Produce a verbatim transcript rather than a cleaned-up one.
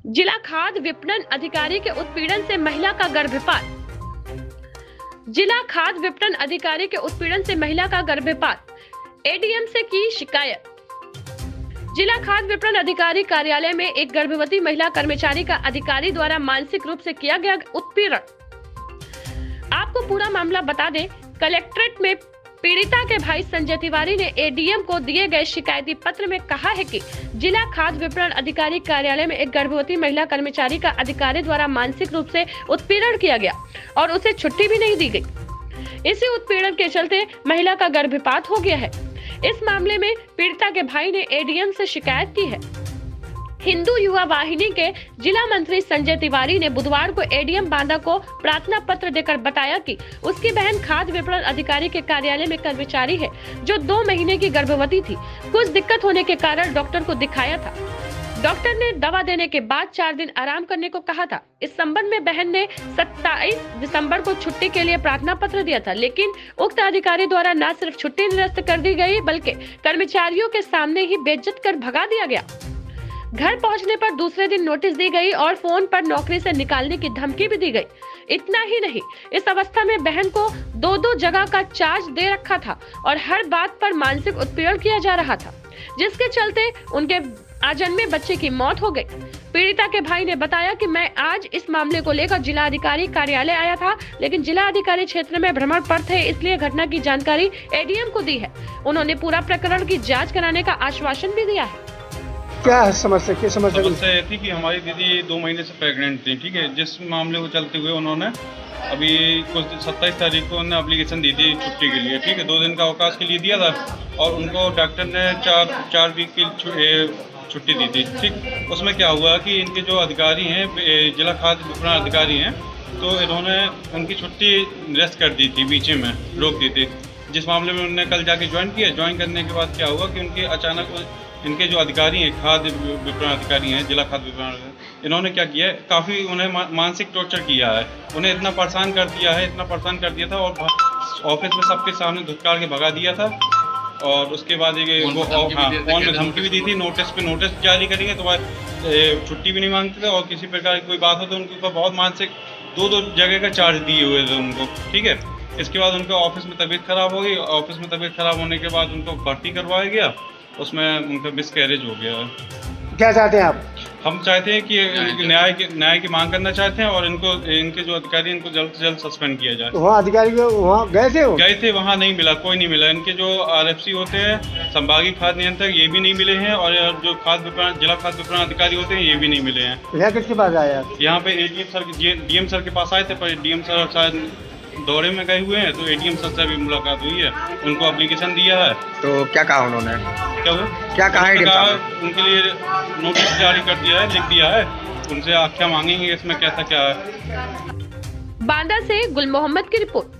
जिला खाद्य विपणन अधिकारी के उत्पीड़न से महिला का गर्भपात। जिला खाद्य विपणन अधिकारी के उत्पीड़न से महिला का गर्भपात, एडीएम से की शिकायत। जिला खाद्य विपणन अधिकारी कार्यालय में एक गर्भवती महिला कर्मचारी का अधिकारी द्वारा मानसिक रूप से किया गया उत्पीड़न। आपको पूरा मामला बता दें, कलेक्ट्रेट में पीड़िता के भाई संजय तिवारी ने एडीएम को दिए गए शिकायती पत्र में कहा है कि जिला खाद्य विपणन अधिकारी कार्यालय में एक गर्भवती महिला कर्मचारी का अधिकारी द्वारा मानसिक रूप से उत्पीड़न किया गया और उसे छुट्टी भी नहीं दी गई। इसी उत्पीड़न के चलते महिला का गर्भपात हो गया है। इस मामले में पीड़िता के भाई ने एडीएम से शिकायत की है। हिंदू युवा वाहिनी के जिला मंत्री संजय तिवारी ने बुधवार को एडीएम बांदा को प्रार्थना पत्र देकर बताया कि उसकी बहन खाद्य विपणन अधिकारी के कार्यालय में कर्मचारी है जो दो महीने की गर्भवती थी। कुछ दिक्कत होने के कारण डॉक्टर को दिखाया था। डॉक्टर ने दवा देने के बाद चार दिन आराम करने को कहा था। इस संबंध में बहन ने सत्ताईस दिसंबर को छुट्टी के लिए प्रार्थना पत्र दिया था, लेकिन उक्त अधिकारी द्वारा न सिर्फ छुट्टी निरस्त कर दी गई बल्कि कर्मचारियों के सामने ही बेइज्जत कर भगा दिया गया। घर पहुंचने पर दूसरे दिन नोटिस दी गई और फोन पर नौकरी से निकालने की धमकी भी दी गई। इतना ही नहीं, इस अवस्था में बहन को दो दो जगह का चार्ज दे रखा था और हर बात पर मानसिक उत्पीड़न किया जा रहा था, जिसके चलते उनके आजन्मे बच्चे की मौत हो गई। पीड़िता के भाई ने बताया कि मैं आज इस मामले को लेकर जिला अधिकारी कार्यालय आया था, लेकिन जिला अधिकारी क्षेत्र में भ्रमण पर थे, इसलिए घटना की जानकारी एडीएम को दी है। उन्होंने पूरा प्रकरण की जाँच कराने का आश्वासन भी दिया है। क्या है समस्या? क्या समस्या? समस्या ये थी कि हमारी दीदी दो महीने से प्रेग्नेंट थी, ठीक है। जिस मामले को चलते हुए उन्होंने अभी कुछ सत्ताईस तारीख को उन्होंने एप्लीकेशन दी थी छुट्टी के लिए, ठीक है। दो दिन का अवकाश के लिए दिया था और उनको डॉक्टर ने चार चार वीक की छुट्टी दी थी, ठीक। उसमें क्या हुआ कि इनके जो अधिकारी हैं, जिला खाद्य विपणन अधिकारी हैं, तो इन्होंने उनकी छुट्टी रेस्ट कर दी थी, बीच में रोक दी थी। जिस मामले में उन्होंने कल जाके ज्वाइन किया। ज्वाइन करने के बाद क्या हुआ कि उनके अचानक इनके जो अधिकारी हैं, खाद्य विपणन अधिकारी हैं, जिला खाद्य विपणन, इन्होंने क्या किया, काफ़ी उन्हें मानसिक टॉर्चर किया है। उन्हें इतना परेशान कर दिया है, इतना परेशान कर दिया था और ऑफिस में सबके सामने धुतकार के भगा दिया था। और उसके बाद ये वो हाँ फोन में धमकी भी दी थी, नोटिस पे नोटिस जारी करेंगे तो छुट्टी भी नहीं मांगते थे और किसी प्रकार की कोई बात हो तो उनके ऊपर बहुत मानसिक दो दो जगह का चार्ज दिए हुए थे उनको, ठीक है। इसके बाद उनका ऑफिस में तबीयत खराब हो गई। ऑफिस में तबीयत खराब होने के बाद उनको भर्ती करवाया गया, उसमें उनका मिसकैरेज हो गया। क्या चाहते हैं आप? हम चाहते हैं कि न्याय की न्याय की मांग करना चाहते हैं और इनको इनके जो अधिकारी इनको जल्द से जल्द सस्पेंड किया जाए। तो वहाँ अधिकारी वहाँ गए थे? गए थे, वहाँ नहीं मिला, कोई नहीं मिला। इनके जो आरएफसी होते हैं, संभागीय खाद्य नियंत्रक, ये भी नहीं मिले हैं और जो खाद्य विपणन जिला खाद्य विपणन अधिकारी होते हैं, ये भी नहीं मिले हैं। यहाँ किसके पास आया? यहाँ पे एडीएम सर डीएम सर के पास आए थे, पर डीएम सर शायद दौरे में गए हुए हैं, तो एडीएम सर से भी मुलाकात हुई है, उनको एप्लीकेशन दिया है। तो क्या कहा उन्होंने? क्या हुआ? क्या कहा है? उनके लिए नोटिस जारी कर दिया है, लिख दिया है। उनसे आख्या मांगेंगे इसमें कैसा क्या है। बांदा से गुल मोहम्मद की रिपोर्ट।